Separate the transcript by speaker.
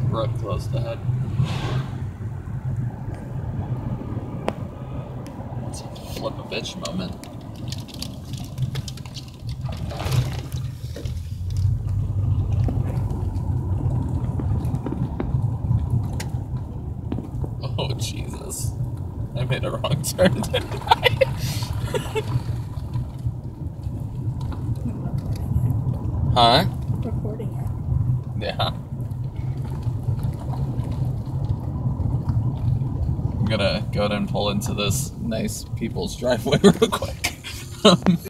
Speaker 1: Road closed ahead. It's a flip a bitch moment. Oh, Jesus. I made a wrong turn, didn't I? Huh?
Speaker 2: Recording it.
Speaker 1: Yeah. I'm gonna go ahead and pull into this nice people's driveway real quick.